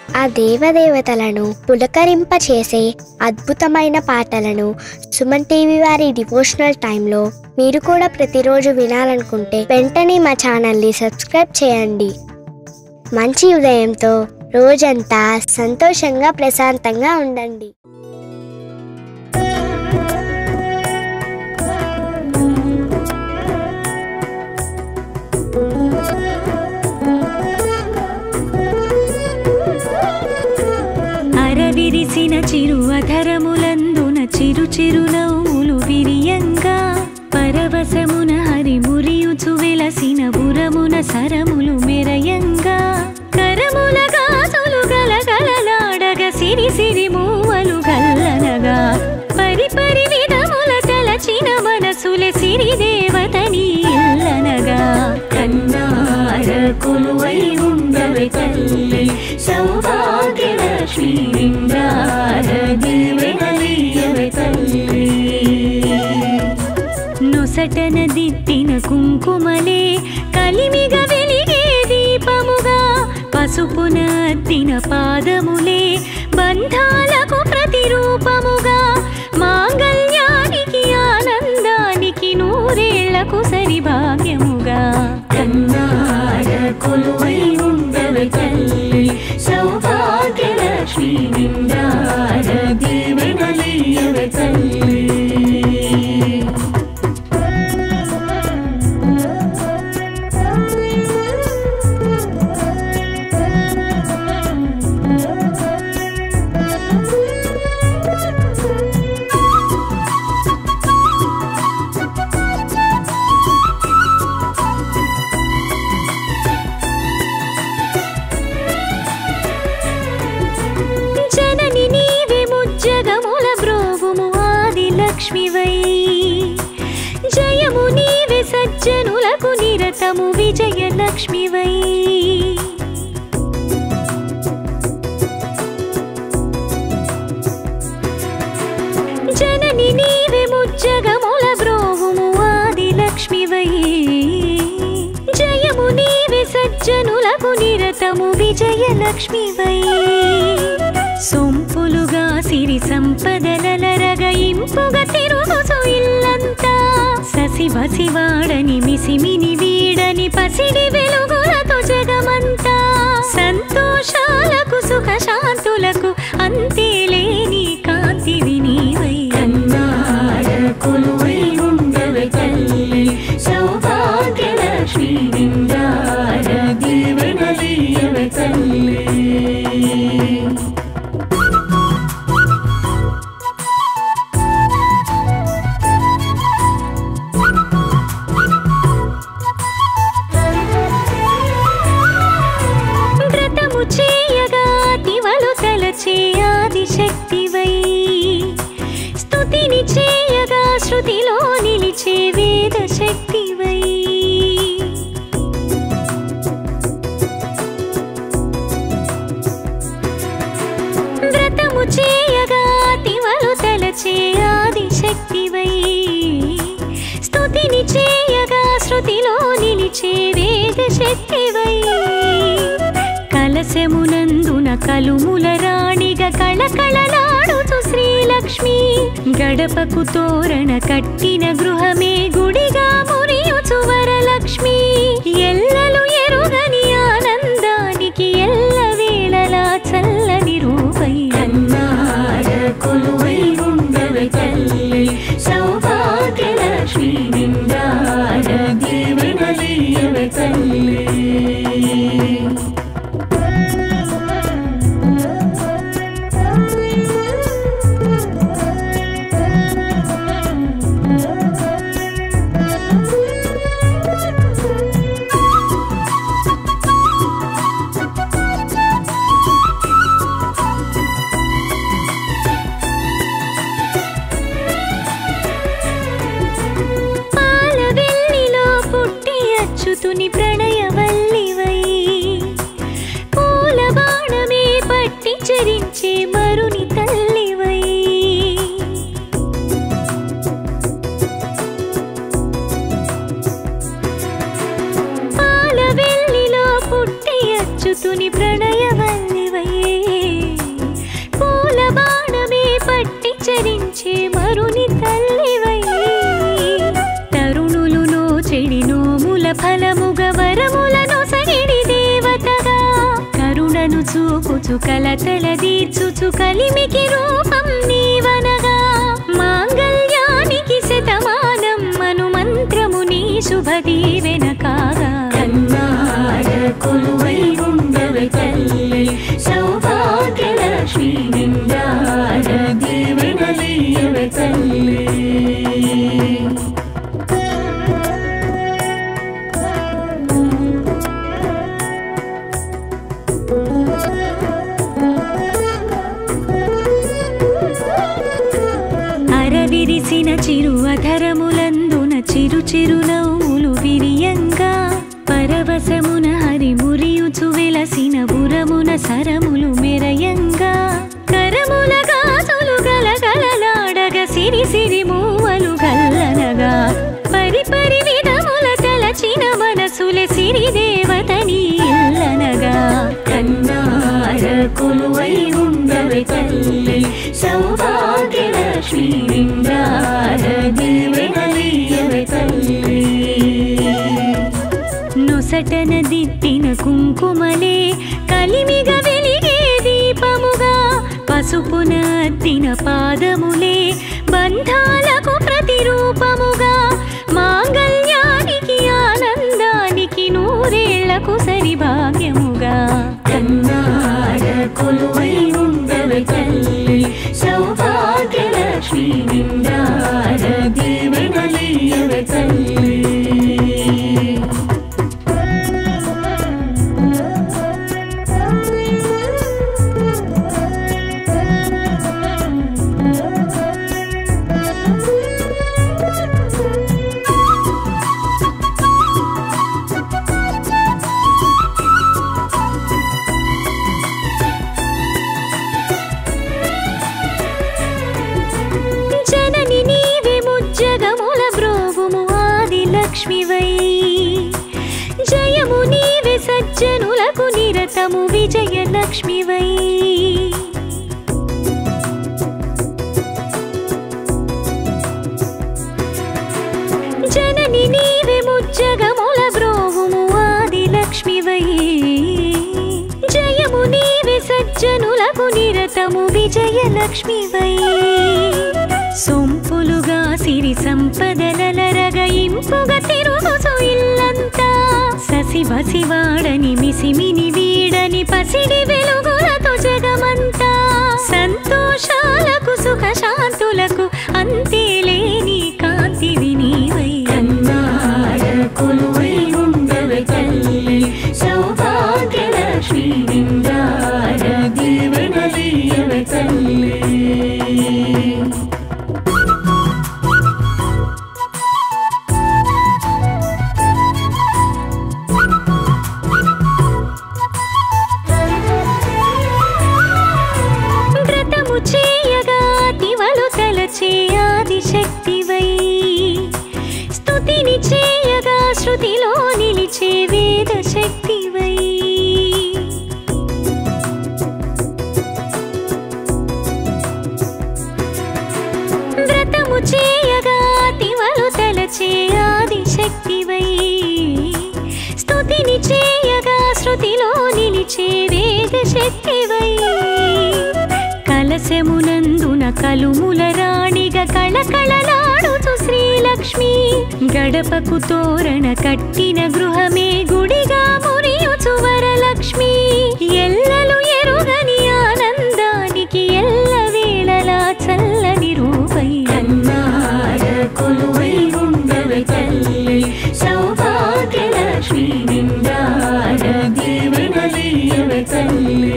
ఆ దేవదేవతలను పులకరింపచేసే అద్భుతమైన పాటలను సుమన్ టీవీ వారి డివోషనల్ టైంలో మీరు కూడా ప్రతిరోజు వినాలనుకుంటే వెంటనే మా ఛానల్ని సబ్స్క్రైబ్ చేయండి. మంచి ఉదయంతో రోజంతా సంతోషంగా ప్రశాంతంగా ఉండండి. అరవిరిసిన చిరు అధరములందున చిరు చిరు నవ్వులు విరియంగా పరవశమున హరిమురియుచు వెలసిన బురమున సరములు మెరయంగా కరముల గాజులు గలగలలాడగ సిరి సిరి మూవలు గల్లనగా పరిపరి విధముల తలచిన మనసుల సిరి దేవతని ఇల్లనగా కన్నార కొలువై ఉండవే తల్లి సౌభాగ్యలక్ష్మి నిండార దీవెనలీయవే తల్లి. నొసటన దిద్దిన కుంకుమలే కలిమిగ వెలిగే దీపముగా పసుపున అద్దిన పాదములే బంధాలకు ప్రతిరూపముగా మాంగళ్యానికి ఆనందానికి నూరేళ్లకు సరిభాగ్యముగా కన్నార కొలువై ఉండవే తల్లి సౌభాగ్యలక్ష్మి నిండార దీవెనలీయవే తల్లి. జయము నీవే సజ్జనులకు నిరతము విజయలక్ష్మివై జనని నీవే ముజ్జగముల బ్రోవుము ఆదిలక్ష్మివై జయము నీవే సజ్జనులకు నిరతము విజయలక్ష్మివై సొంపులుగా సిరి సంపదలరగ ఇంపుగా తిరుగుచు ఇల్లంతా ససివసివాడని మిసిమిని వీడని పసిడి వెలుగులతో జగమంతా సంతోషాలకు సుఖ శాంతులకు అంతేలేని కాంతివి నీవై కన్నార కొలువై ఉండవే తల్లి సౌభాగ్యలక్ష్మి నిండార దీవెనలీయవే తల్లి. ఆదిశక్తివై స్తుతిని చేయగా శృతిలో నిలిచే వేద శక్తివై వ్రతము చేయగా తివలు తలచే ఆదిశక్తివై స్తుతిని చేయగా శృతిలో నిలిచే వేద శక్తివై కలశమునందున కలుముల రాణిగా కళకళలాడుతూ శ్రీలక్ష్మి గడపకు తోరణ కట్టిన గృహమే గుడిగా మురియుచు వరలక్ష్మి ఎల్లలు ఎరుగని ఆనందానికి ఎల్లవేళలా చల్లని రూపై కన్నార కొలువై ఉండవే తల్లి సౌభాగ్యలక్ష్మి నిండార దీవెనలీయవే తల్లి. అచ్యుతుని ప్రణయవల్లివై పూల బాణమే పట్టి చరించే మరుని తల్లివై పాల వెల్లిలో పుట్టి అచ్యుతుని ప్రణయవల్లివై తీర్చుచు కలతల తీర్చుచు కలిమికి రూపం నీవనగా మాంగళ్యానికి శతమానం మను మంత్రము నీ శుభదీవెన కాగా కన్నార కొలువై ఉండవే తల్లి సౌభాగ్యలక్ష్మి నిండార దీవెనలీయవే తల్లి అరవిరిసిన చిరు అధరములందున చిరు చిరు నవ్వులు విరియంగా పరవశమున హరి మురియుచు వెలసిన బురమున సరములు మెరయంగా కరముల గాజులు గలగలలాడగ సిరి సిరి మూవలు గల్లనగా పరిపరి విధముల తలచిన మనసులే సిరి దేవతని ఇల్లనగా కన్నార కొలువై ఉండవే తల్లి సౌభాగ్యలక్ష్మి నిండార దీవెనలీయవే తల్లి నొసటన దిద్దిన కుంకుమలే కలిమిగ వెలిగే దీపముగా పసుపున అద్దిన పాదములే బంధాలకు ప్రతిరూపముగా మాంగళ్యానికి ఆనందానికి నూరేళ్లకు సరిభాగ్యముగా కన్నార కొలువై ఉండవే తల్లి సౌభాగ్యలక్ష్మి నిండార దీవెనలీయవే తల్లి జయము నీవే సజ్జనులకు నిరతము విజయలక్ష్మివై జనని నీవే ముజ్జగముల బ్రోవుము ఆదిలక్ష్మివై జయము నీవే సజ్జనులకు నిరతము విజయలక్ష్మివై సొంపులుగా సిరి సంపదలరగ ఇంపుగా తిరుగుచు ఇల్లంతా ససివసివాడని మిసిమిని వీడని పసిడి వెలుగులతో జగమంతా సంతోషాలకు సుఖ శాంతులకు అంతేలేని కాంతివి నీవై కన్నార కొలువై ఉండవే తల్లి సౌభాగ్యలక్ష్మి నిండార దీవెనలీయవే తల్లి ఆదిశక్తివై స్తుతిని చేయగా శృతిలో నిలిచే వేద శక్తివై వ్రతము చేయగా తివలు తలచే ఆదిశక్తివై స్తుతిని చేయగా శృతిలో నిలిచే వేద శక్తివై కలశమునందున కలుముల రాణిగా కళకళలాడుచు శ్రీలక్ష్మి గడపకు తోరణ కట్టిన గృహమే గుడిగా మురియుచు వరలక్ష్మి ఎల్లలు ఎరుగని ఆనందానికి ఎల్ల వేళలా చల్లని రూపై కన్నార కొలువై ఉండవే తల్లి సౌభాగ్యలక్ష్మి నిండార దీవెనలీయవే తల్లి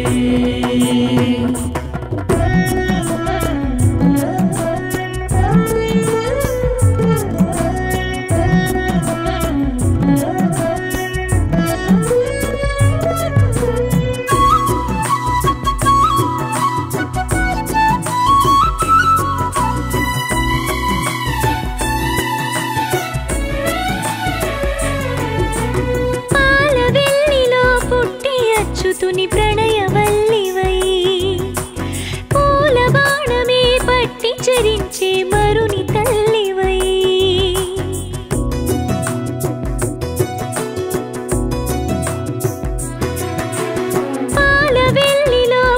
తుని ప్రణయవల్లివై పూల బాణమే పట్టి చరించే మరుని తల్లివై పాల వెల్లిలో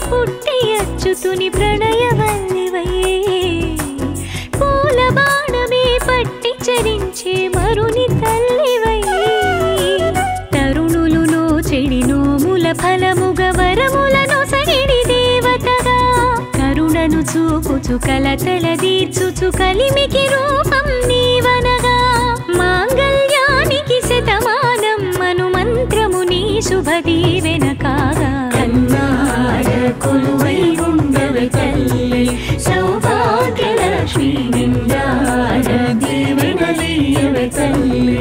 ఫలముగ వరములను సగిడి దేవతగా కరుణను చూపుచు కలతల తీర్చుచు కలిమికి రూపం నీవనగా మాంగళ్యానికి శతమానం మను మంత్రము నీ శుభ దీవెన కాగా కన్నార కొలువై ఉండవే తల్లి సౌభాగ్యలక్ష్మి నిండార దీవెనలీయవే తల్లి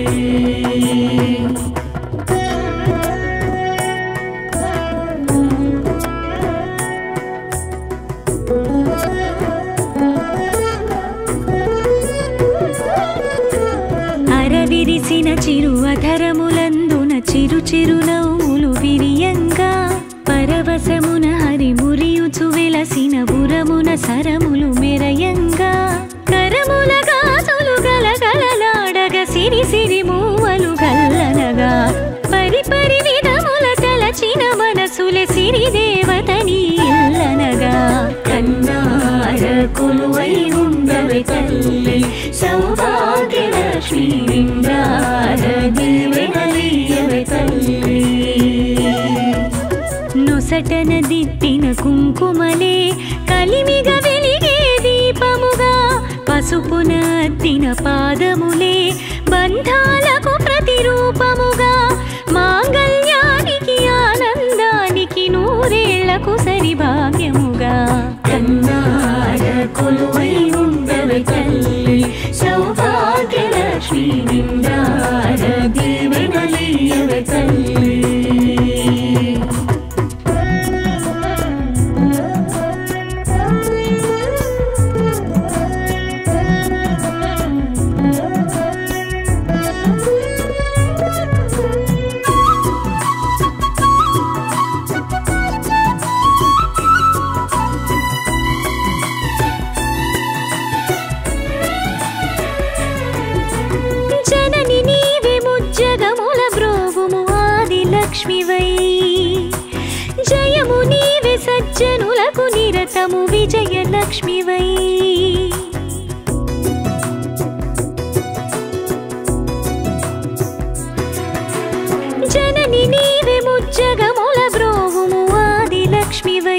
అరవిరిసిన చిరు అధరములందున చిరు చిరు నవ్వులు విరియంగా పరవశమున హరిమురియుచు వెలసిన బురమున సరములు మెరయంగా కరముల గాజులు గలగలలాడగ సిరి సిరి మూవలు గల్లనగా పరిపరి విధముల తలచిన మనసుల సిరి దేవతని ఇల్లనగా కన్నార కొలువై ఉండవే తల్లి సౌభాగ్యలక్ష్మి నిండార దీవెనలీయవే తల్లి నొసటన దిద్దిన కుంకుమలే కలిమిగ వెలిగే దీపముగా పసుపున అద్దిన పాదములే బంధాలకు ప్రతిరూపముగా మాంగళ్యానికి ఆనందానికి నూరేళ్లకు సరిభాగ్యముగా కన్నార కొలువై ఉండవే తల్లి సౌభాగ్యలక్ష్మి నిండార దీవెనలీయవే తల్లి లక్ష్మివై జయము నీవే సజ్జనులకు నిరతము విజయలక్ష్మివై జనని నీవే ముజ్జగముల బ్రోవుము ఆది లక్ష్మివై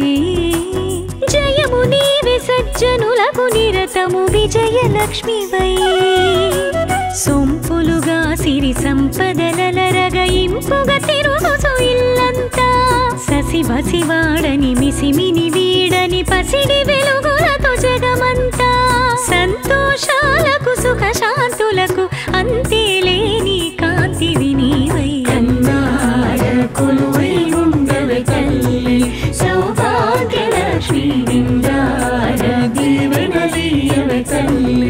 జయము నీవే సజ్జనులకు నిరతము విజయలక్ష్మివై సొంపులుగా సిరి సంపదలరగ ఇంపుగా తిరుగుచు ఇల్లంతా ససివసివాడని మిసిమిని వీడని పసిడి వెలుగులతో జగమంతా సంతోషాలకు సుఖ శాంతులకు అంతేలేని కాంతివి నీవై కన్నార కొలువై ఉండవే తల్లి సౌభాగ్యలక్ష్మి నిండార దీవెనలీయవే తల్లి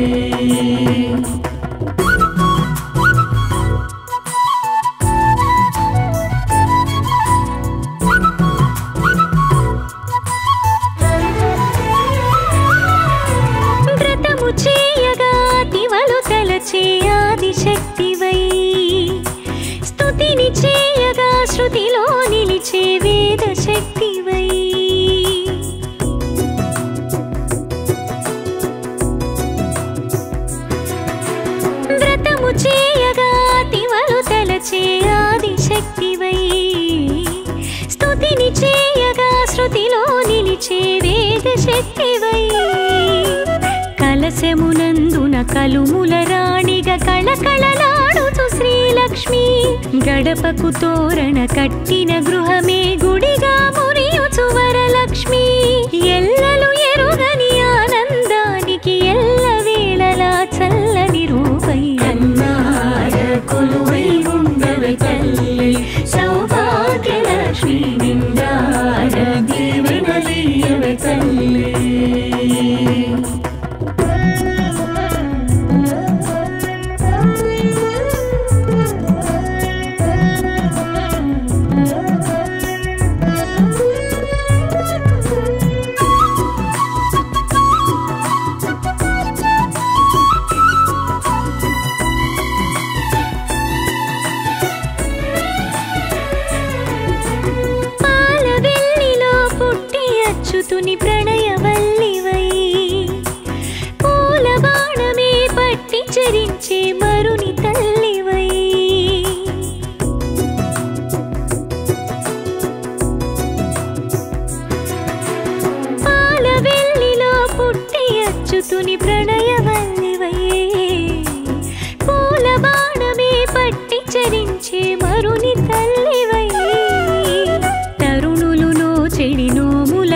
ఆదిశక్తివై స్తుతిని చేయగా శృతిలో నిలిచే వేద శక్తివై వ్రతము చేయగా తివలు తలచే ఆదిశక్తివై స్తుతిని చేయగా శృతిలో నిలిచే వేద శక్తివై కలశమునందున కలుముల రాణిగా కళకళలాడుచు శ్రీలక్ష్మి గడపకు తోరణ కట్టిన గృహమే గుడిగా మురియుచు వరలక్ష్మి ఎల్లలు ఎరుగని ఆనందానికి ఎల్లవేళలా చల్లని రూపై కన్నార కొలువై ఉండవే తల్లి సౌభాగ్యలక్ష్మి నిండార దీవెనలీయవే తల్లి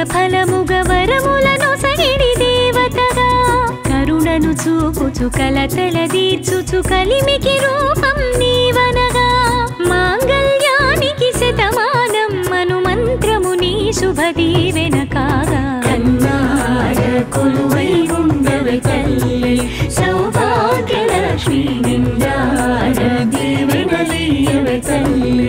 ఫలముగ వరములను సగిడి దేవతగా కరుణను చూపుచు కలతల దీర్చుచు కలిమికి రూపం నీవనగా మాంగళ్యానికి శతమానం మను మంత్రము నీ శుభదీవెన కాగా కన్నార కొలువై ఉండవే తల్లి సౌభాగ్యలక్ష్మి నిండార దీవెనలీయవే తల్లి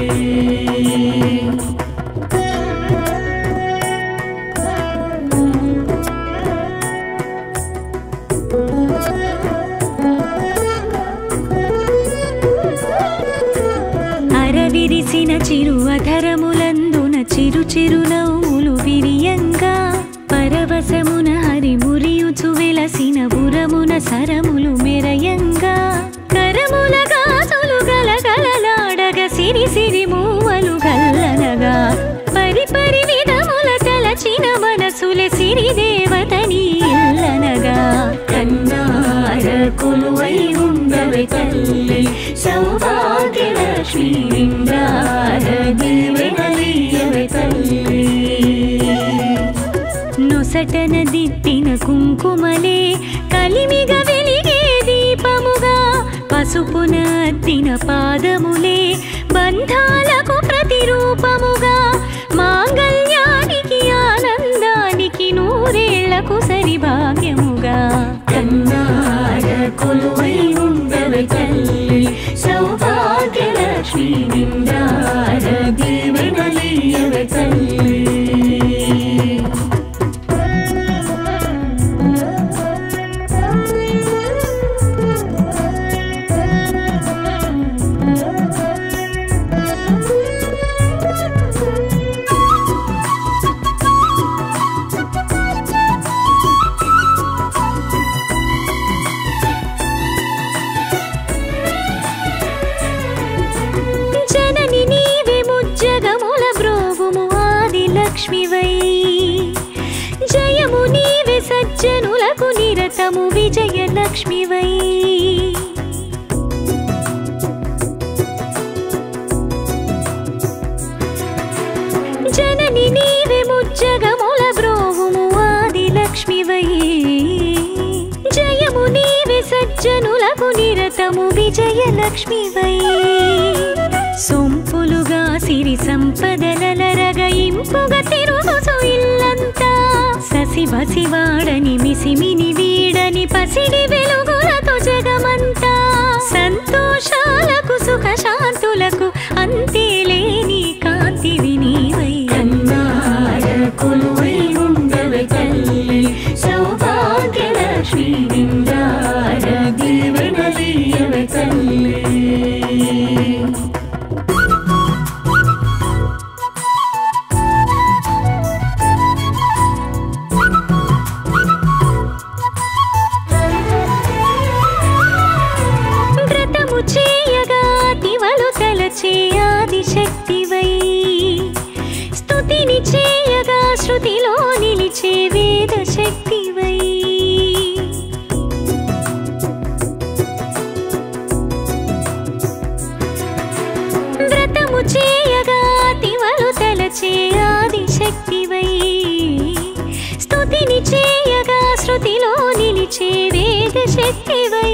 అరవిరిసిన చిరు అధరములందున చిరు చిరు నవ్వులు విరియంగా పరవశమున హరి మురియుచు వెలసిన బురమున సరములు మెరయంగా కరముల గాజులు గలగలలాడగ సిరి సిరి మూవలు గల్లనగా పరిపరి విధముల తలచిన మనసులే సిరి దేవతని ఇల్లనగా కన్నార కొలువై ఉండవే తల్లి సౌభాగ్యలక్ష్మి నిండార దీవెనలీయవే తల్లి నొసటన దిద్దిన కుంకుమలే కలిమిగ వెలిగే దీపముగా పసుపున అద్దిన పాదములే బంధాలకు ప్రతిరూపముగా మాంగళ్యానికి ఆనందానికి నూరేళ్లకు సరిభాగ్యముగా కన్నార కొలువై ఉండవే తల్లి సౌభాగ్యలక్ష్మి నిండార దీవెనలీయవే తల్లి జయము నీవే సజ్జనులకు నిరతము విజయలక్ష్మివై జనని నీవే ముజ్జగముల బ్రోవుము ఆదిలక్ష్మివై జయము నీవే సజ్జనులకు నిరతము విజయలక్ష్మివై సొంపులుగా సిరి సంపదలరగ ఇంపుగా తిరుగుచు ఇల్లంతా ససివసివాడని మిసిమిని వీడని పసిడి వెలుగులతో జగమంతా సంతోషాలకు సుఖ శాంతులకు అంతేలేని కాంతివి నీవై కన్నార కొలువై ఉండవే తల్లి సౌభాగ్యలక్ష్మి నిండార దీవెనలీయవే తల్లి ఆదిశక్తివై స్తుతిని చేయగా శృతిలో నిలిచే వేద శక్తివై వ్రతము చేయగా తివలు తలచే ఆదిశక్తివై స్తుతిని చేయగా శృతిలో నిలిచే వేద శక్తివై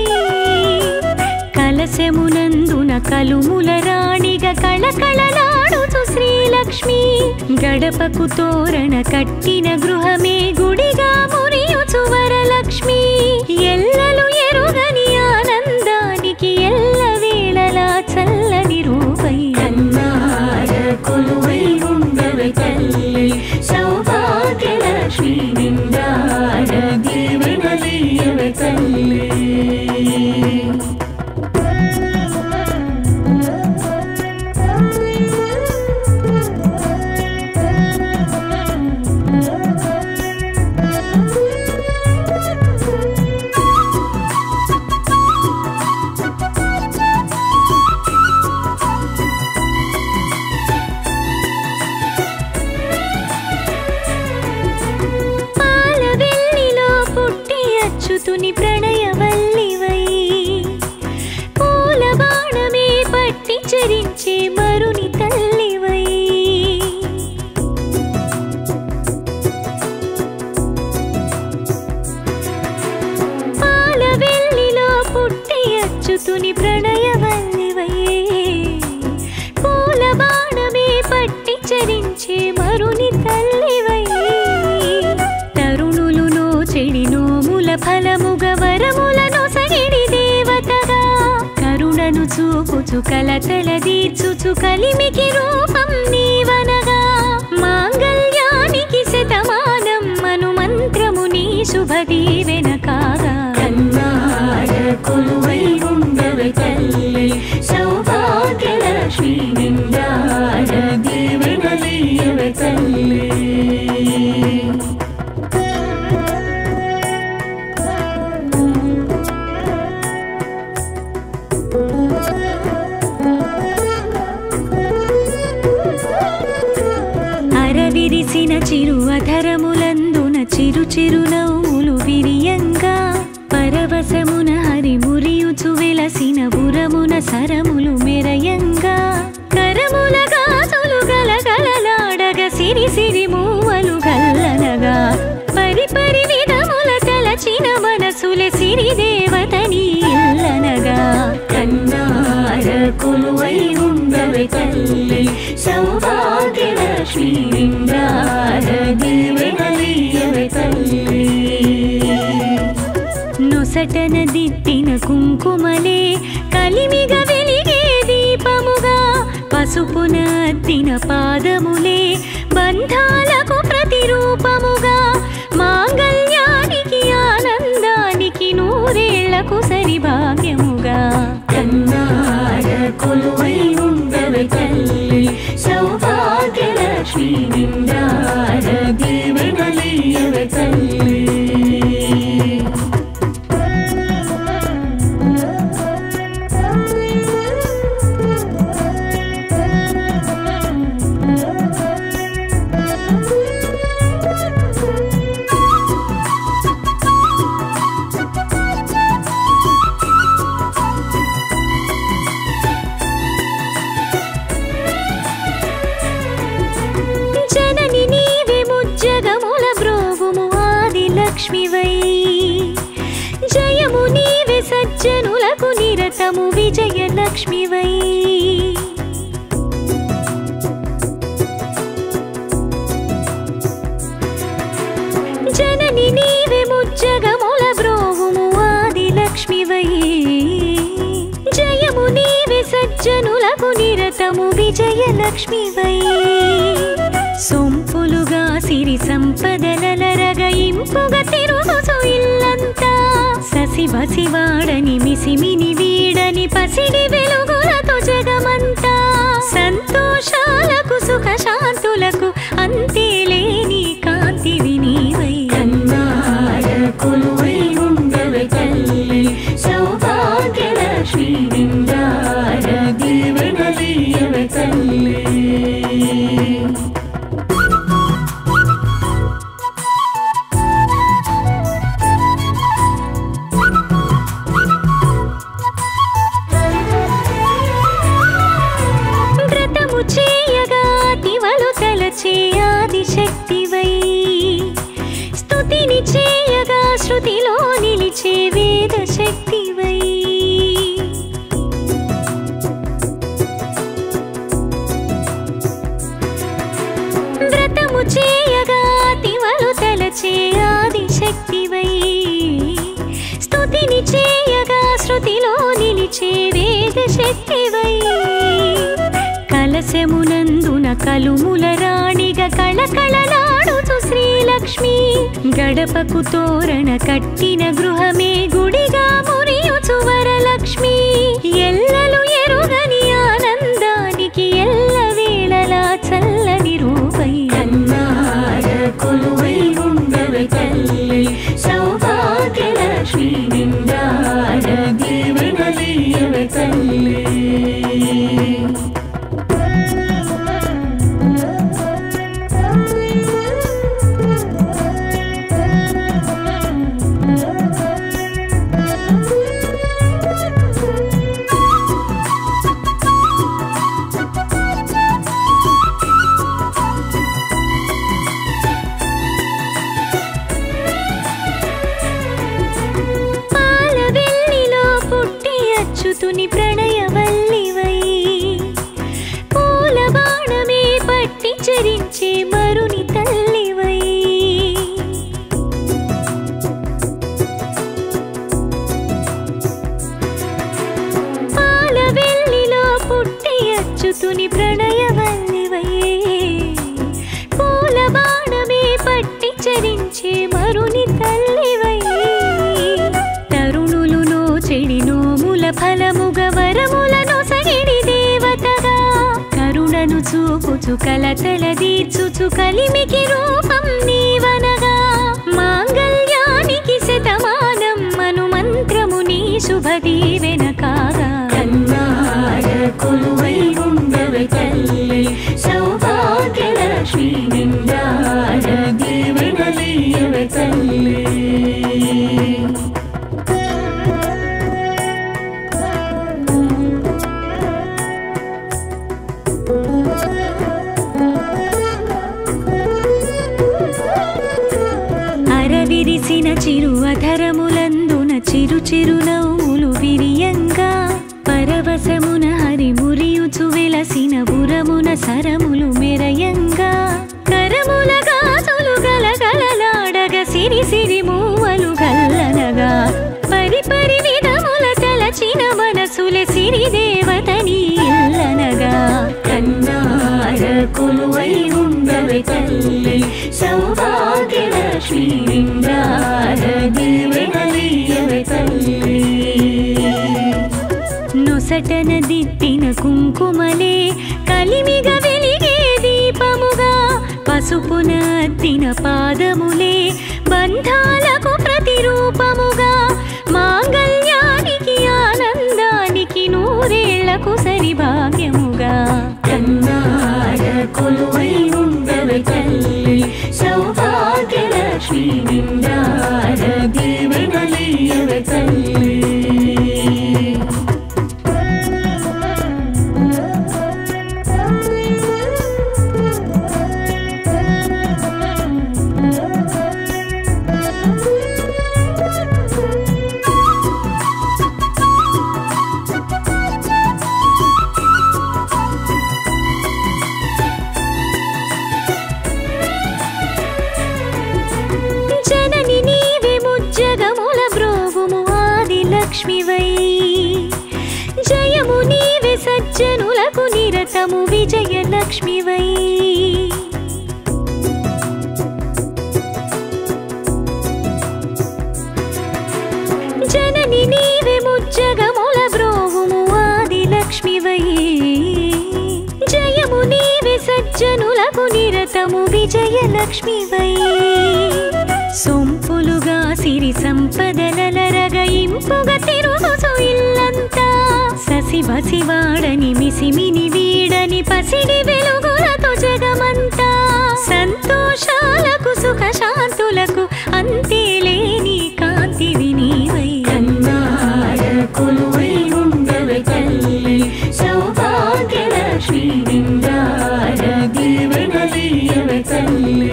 కలశమునందున కలుముల రాణిగా కళకళలాడుచు శ్రీలక్ష్మి గడపకు తోరణ కట్టిన గృహమే గుడిగా మురియుచు వరలక్ష్మి ఎల్లలు ఎరుగని ఆనందానికి ఎల్లవేళలా చల్లని రూపై కన్నార కొలువై ఉండవే తల్లి సౌభాగ్యలక్ష్మి నిండార దీవెనలీయవే తల్లి చేమరుని తల్లివై తరుణులు నోచెడి నోముల ఫలముగ వరములను సగిడి దేవతగా కరుణను చూపుచు కలతల తీర్చుచు కలిమికి రూపం నీవనగా మాంగళ్యానికి శతమానం మను మంత్రము నీ శుభదీవెన కాగా కన్నార కొలువై ఉండవే తల్లి సౌభాగ్యలక్ష్మి నిండార దీవెనలీయవే తల్లి అరవిరిసిన చిరు అధరములందున చిరు చిరు నవ్వులు విరియంగా పరవశమున హరిమురియుచు వెలసిన బురమున సరములు మెరయంగా కరముల గాజులు గలగలలాడగ సిరి సిరి మూవలు గల్లనగా పరిపరి విధముల తలచిన మనసుల సిరి దేవతని ఇల్లనగా కన్నార కొలువై ఉండవే తల్లి సౌభాగ్యలక్ష్మి నిండార దీవెనలీయవే తల్లి నొసటన దిద్దిన కుంకుమలే కలిమిగ వెలిగే దీపముగా పసుపున అద్దిన పాదములే బంధాలకు ప్రతిరూపముగా మాంగళ్యానికి ఆనందానికి నూరేళ్లకు సరి భాగ్యముగా కన్నార కొలువై ఉండవే తల్లి సౌభాగ్యలక్ష్మి నిండార దీవెనలీయవే తల్లి లక్ష్మివై జయము నీవే సజ్జనులకు నిరతము విజయలక్ష్మివై జనని నీవే ముజ్జగముల బ్రోవుము ఆది లక్ష్మివై జయము నీవే సజ్జనులకు నిరతము విజయలక్ష్మివై సొంపులుగా సిరి సంపదలరగ ఇంపుగా తిరుగుచు ఇల్లంతా ససివసివాడని మిసిమిని వీడని పసిడి వెలుగులతో జగమంతా సంతోషాలకు సుఖ శాంతులకు అంతేలేని కాంతివి నీవై కన్నార కొలువై ఉండవే తల్లి సౌభాగ్యలక్ష్మి నిండార దీవెనలీయవే తల్లి ఆదిశక్తివై స్తుతిని చేయగా శృతిలో నిలిచే వేద శక్తివై వ్రతము చేయగా తివలు తలచే ఆదిశక్తివై స్తుతిని చేయగా శృతిలో నిలిచే వేద శక్తివై కలశమునందున కలుముల రాణిగా కళకళలాడుచు శ్రీలక్ష్మి గడపకు తోరణ కట్టిన గృహమే గుడిగా మురియుచు వరలక్ష్మి ఎల్లలు ఎరుగని ఆనందానికి ఎల్లవేళలా చల్లని రూపై కన్నార కొలువై ఉండవే తల్లి సౌభాగ్యలక్ష్మి నిండార దీవెనలీయవే తల్లి చరించే మరుని తల్లివై. పాల వెల్లిలో పుట్టి అచ్యుతుని ప్రణయవల్లివై. పూల బాణమే పట్టి చరించే మరుని తల్లివై. తరుణులు నోచెడి నోముల ఫలముగ వరములను సగిడి దేవతగా. కరుణను చూపుచు కలతల దీర్చుచు కలిమికి రూపం నీవనగా. మాంగళ్యానికి శతమానం మను మంత్రము నీ శుభదీవెన కాగా. కన్నార కొలువై ఉండవే తల్లి సౌభాగ్యలక్ష్మి నిండార దీవెనలీయవే తల్లి. అరవిరిసిన చిరు అధరములందున చిరు చిరు నవ్వులు విరియంగా. పరవశమున హరి మురియుచు వెలసిన పురమున సరములు మెరయంగా. కరముల గాజులు గలగలలాడగ సిరి సిరి మూవలు గల్లనగా. పరి పరి విధముల తలచిన మనసులే సిరి దేవతని ఇల్లనగా. కన్నార కొలువై ఉండవే తల్లి సౌభాగ్యలక్ష్మి నిండార దీవెనలీయవే తల్లి. నొసటన దిద్దిన కుంకుమలే కలిమిగ వెలిగే దీపముగా. పసుపున అద్దిన పాదములే బంధాలకు ప్రతిరూపముగా. మాంగళ్యానికి ఆనందానికి నూరేళ్లకు సరి భాగ్యముగా. కన్నార కొలువై ఉండవే తల్లి సౌభాగ్యలక్ష్మి నిండార దీవెనలీయవే తల్లి. జయము నీవే సజ్జనులకు నిరతము విజయలక్ష్మివై. జనని నీవే ముజ్జగముల బ్రోవుము ఆదిలక్ష్మివై. జయము నీవే సజ్జనులకు నిరతము విజయలక్ష్మివై. సొంపులుగా సిరి సంపదలరగ ఇంపుగా తిరుగుచు ఇల్లంతా. ససి బసివాడని మిసిమిని వీడని పసిడి వెలుగులతో జగమంతా. సంతోషాలకు సుఖ శాంతులకు అంతేలేని కాంతివి నీవై. కన్నార కొలువై ఉండవే తల్లి సౌభాగ్యలక్ష్మి నిండార దీవెనలీయవే తల్లి.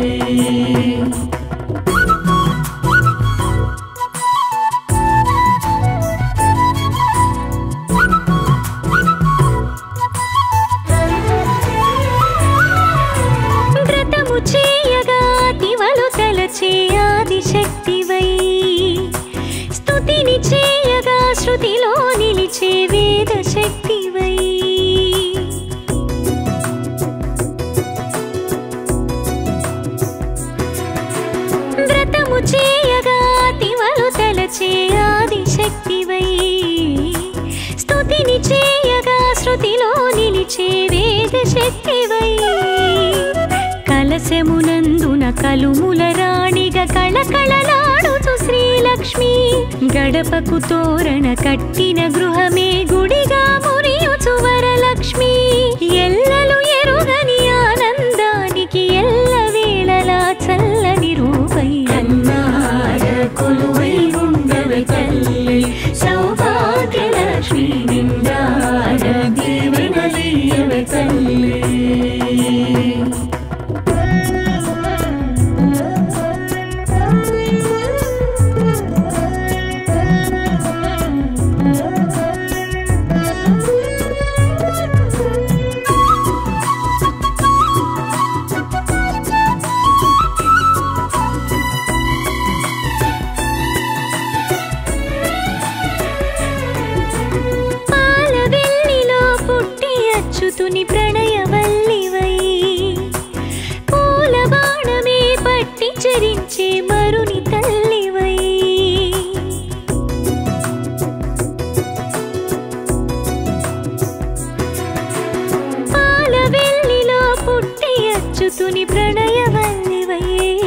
ఆదిశక్తివై. స్తుతిని చేయగా శృతిలో నిలిచే వేద శక్తివై. వ్రతము చేయగా తివలు తలచే ఆదిశక్తివై. స్తుతిని చేయగా శృతిలో నిలిచే వేద శక్తివై. కలశమునందున కలుముల రాణిగా కళకళలాడుచు శ్రీలక్ష్మి. గడపకు తోరణ కట్టిన గృహమే గుడిగా మురియుచు వరలక్ష్మి. ఎల్లలు ఎరుగని ఆనందానికి ఎల్ల వేళలా చల్లని రూపై. కన్నార కొలువై ఉండవే తల్లి సౌభాగ్యలక్ష్మి నిండార దీవెనలీయవే తల్లి. మృతుని ప్రణయవల్లివై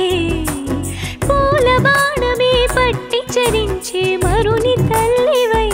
పూల బాణమే పట్టి చరించే మరుని తల్లివై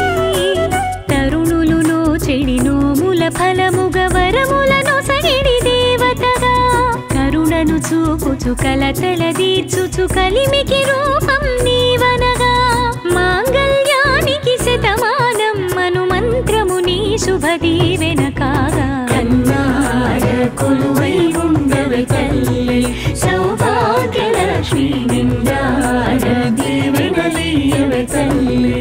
తరుణులు చెడి నోముల ఫలముగ వరములను సగిడి దేవతగా కరుణను చూపుచు కలతల దీర్చుచు కలిమికి రూపం నీవనగా మాంగళ్యానికి శతమానం మను మంత్రము నీ శుభదీవెన కాగా కన్నార కొలువై ఉండవే తల్లి సౌభాగ్యలక్ష్మి నిండార దీవెనలీయవే తల్లి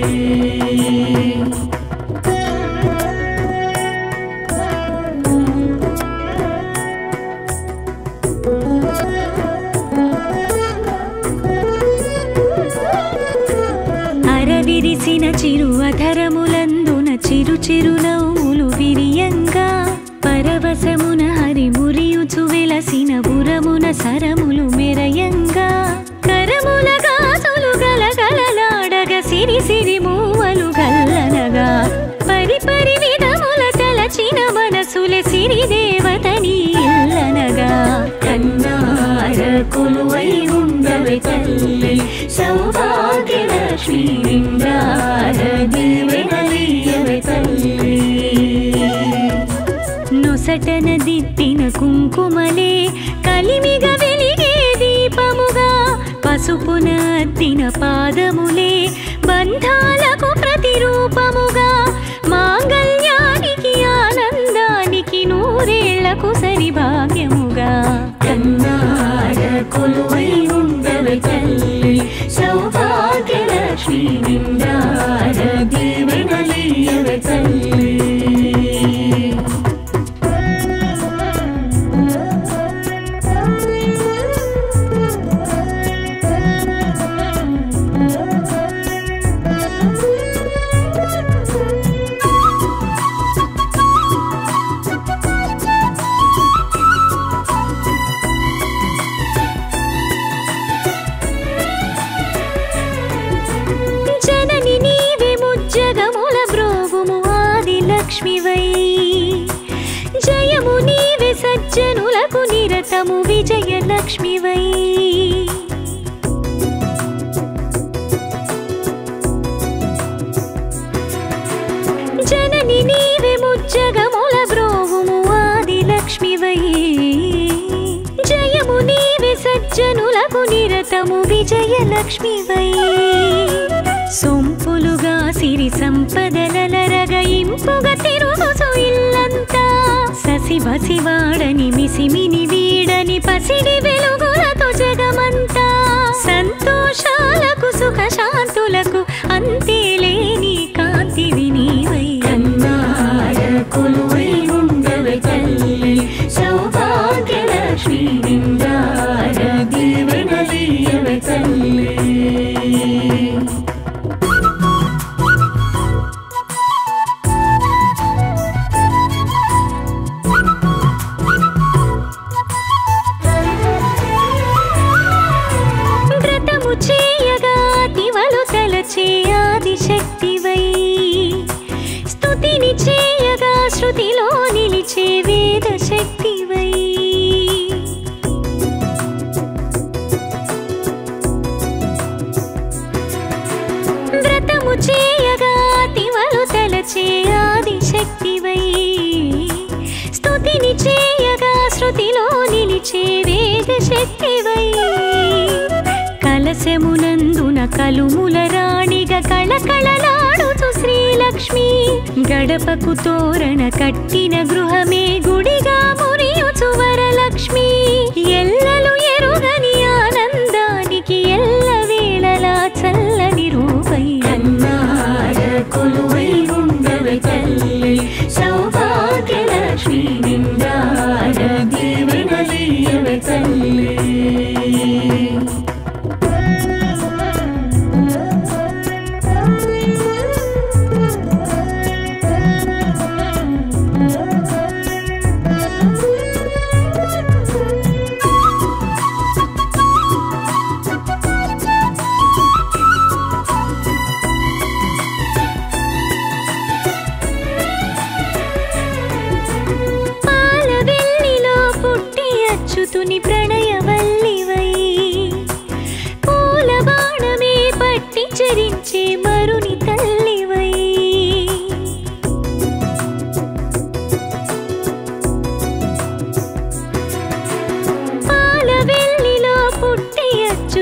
అరవిరిసిన చిరు అధరములందున చిరు చిరు నవ్వులు విరియంగా పరవశమున హరిమురియుచు వెలసిన బురమున సరములు మెరయంగా కరముల గాజులు గలగలలాడగ సిరి సిరి మూవలు గల్లనగా పరిపరి విధముల తలచిన మనసుల సిరి దేవతని ఇల్లనగా కన్నార కొలువై ఉండవే తల్లి సౌభాగ్యలక్ష్మి నిండార దీవెనలీయవే తల్లి నొసటన దిద్దిన కుంకుమలే కలిమిగ వెలిగే దీపముగా పసుపున అద్దిన పాదములే బంధాలకు ప్రతిరూపముగా మాంగళ్యానికి ఆనందానికి నూరేళ్లకు సరి భాగ్యముగా కన్నార కొలువై ఉండవే తల్లి సౌభాగ్యలక్ష్మి నిండార దీవెనలీయవే తల్లి లక్ష్మివై జయము నీవే సజ్జనులకు నిరతము విజయలక్ష్మివై జనని నీవే ముజ్జగముల బ్రోవుము ఆది లక్ష్మివై జయము నీవే సజ్జనులకు నిరతము విజయలక్ష్మివై సొంపులుగా సిరి సంపదలరగ ఇంపుగా తిరుగుచు ఇల్లంతా ససివసివాడని మిసిమిని వీడని పసిడి వెలుగులతో జగమంతా సంతోషాలకు సుఖ శాంతులకు అంతేలేని కాంతివి నీవై కన్నార కొలువై ఉండవే తల్లి సౌభాగ్యలక్ష్మి నిండార దీవెనలీయవే తల్లి ఆదిశక్తివై స్తుతిని చేయగా శృతిలో నిలిచే వేద శక్తివై వ్రతము చేయగా తివలు తలచే ఆదిశక్తివై స్తుతిని చేయగా శృతిలో నిలిచే వేద శక్తివై కలశమునందున కలుముల రాణిగా కళకళలాడుతూ శ్రీలక్ష్మి గడపకు తోరణ కట్టిన గృహమే గుడిగా మురియుచు వరలక్ష్మి ఎల్లలు ఎరుగని ఆనందానికి ఎల్లవేళలా చల్లని రూపై కన్నార కొలువై ఉండవే తల్లి సౌభాగ్యలక్ష్మి నిండార దీవెనలీయవే తల్లి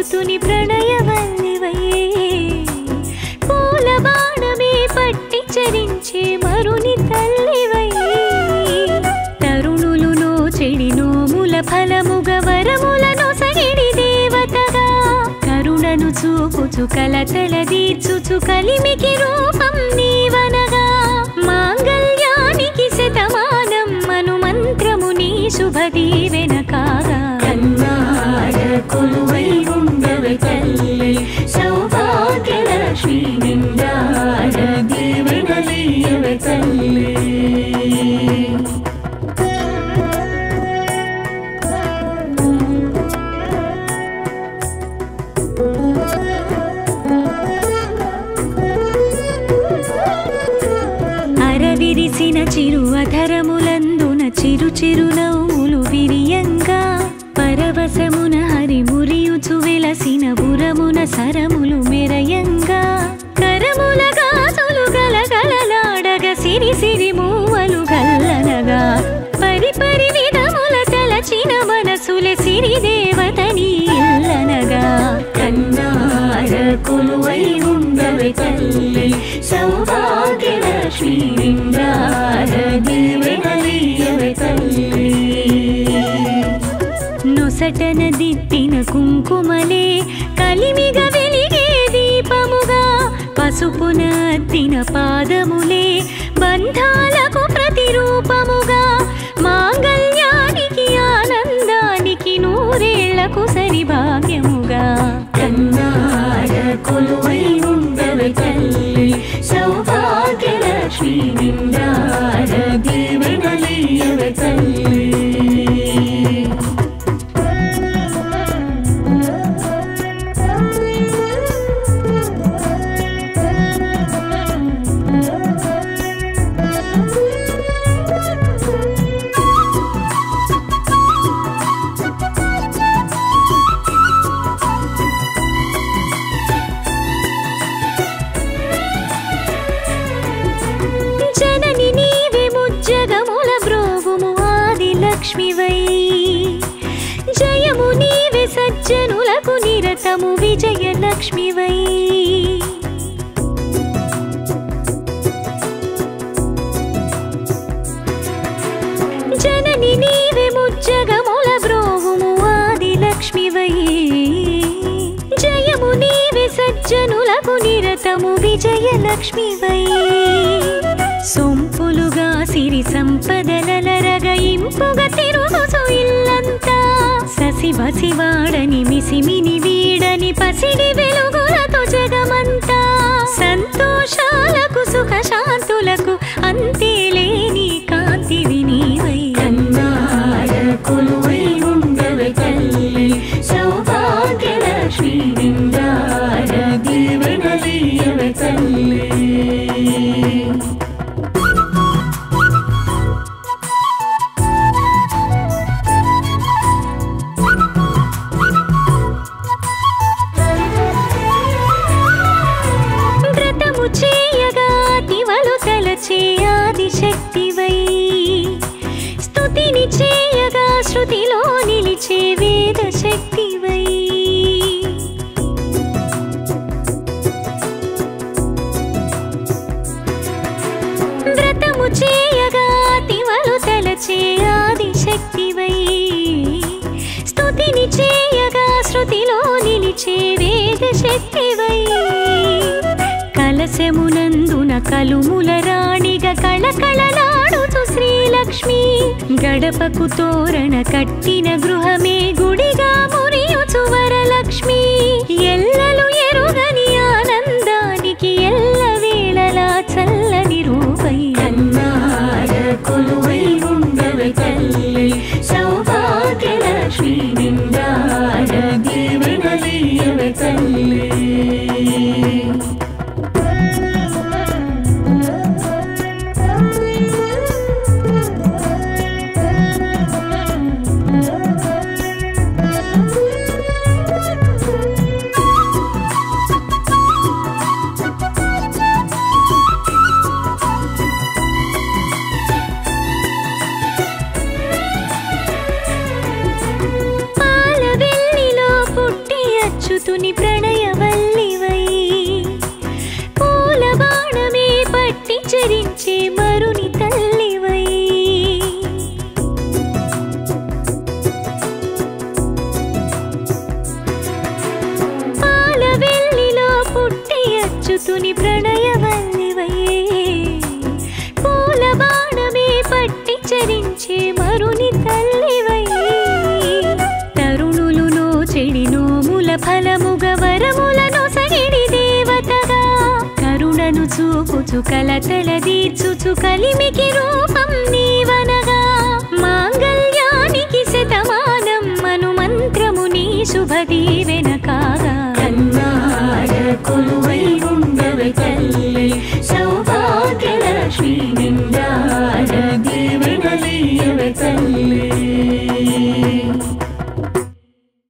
ప్రణయసుతుని ప్రణయవల్లివై పూల బాణమే పట్టి చరించే మరుని తల్లివై తరుణులు నోచెడి నోముల ఫలముగ వరములను సగిడి దేవతగా కరుణను చూపుచు కలతల దీర్చుచు కలిమికి రూపం నీవనగా మాంగళ్యానికి శతమానం మను మంత్రము నీ శుభదీవెన కాగా కన్నార కొలువై ఉండవే తల్లి సౌభాగ్యలక్ష్మి నిండార దీవెనలీయవే తల్లి అరవిరిసిన చిరు అధరములందున చిరు చిరు నవ్వులు విరియంగా పరవశమున హరి మురియుచు వెలసిన బురమున సరములు మెరయంగా కరముల గాజులు గలగలలాడగ సిరి సిరి మూవలు గల్లనగా పరిపరి విధముల తలచిన మనసుల సిరి దేవతని ఇల్లనగా కన్నార కొలువై ఉండవే తల్లి సౌభాగ్యలక్ష్మి నిండార దీవెనలీయవే తల్లి నొసటన దిద్దిన కుంకుమలే కలిమిగ వెలిగే దీపముగా పసుపున అద్దిన పాదములే బంధాలకు ప్రతిరూపముగా మాంగళ్యానికి ఆనందానికి నూరేళ్లకు సరి భాగ్యముగా కన్నార కొలువై ఉండవే తల్లి సౌభాగ్యలక్ష్మి నిండార దీవెనలీయవే తల్లి జయము నీవే సజ్జనులకు నిరతము విజయలక్ష్మివై జనని నీవే ముజ్జగముల బ్రోవుము ఆదిలక్ష్మివై జయము నీవే సజ్జనులకు నిరతము విజయలక్ష్మివై సొంపులుగా సిరి సంపదలరగ ఇంపుగా తిరుగుచు ఇల్లంతా ససివసివాడని మిసిమిని వీడని పసిడి వెలుగులతో జగమంతా సంతోషాలకు సుఖ శాంతులకు అంతేలేని కాంతివి నీవై కన్నార కొలువై ఉండవే తల్లి సౌభాగ్యలక్ష్మి నిండార దీవెనలీయవే తల్లి ఆదిశక్తివై స్తుతిని చేయగా శృతిలో నిలిచే వేద శక్తివై వ్రతము చేయగా తివలు తలచే ఆదిశక్తివై స్తుతిని చేయగా శృతిలో నిలిచే వేద శక్తివై కలశమునందున కలుముల రాణిగా కళకళలాడుతు శ్రీలక్ష్మి గడపకు తోరణ కట్టిన గృహమే గుడిగా మురియుచు వరలక్ష్మి ఎల్లలు ఎరుగని ఆనందానికి ఎల్లవేళలా చల్లని రూపై కన్నార కొలువై ఉండవే తల్లి సౌభాగ్యలక్ష్మి నిండార దీవెనలీయవే తల్లి సుతుని ప్రణయవల్లివై పూల బాణమే పట్టి చరించే మరుని తల్లివై తరుణులు చెడి నోముల ఫలముగ వరములను సగిడి దేవతగా కరుణను చూపుచు కలతల దీర్చుచు కలిమికి రూపం నీవనగా మాంగళ్యానికి శతమానం మను మంత్రము నీ శుభదీవెన కాగా కన్నా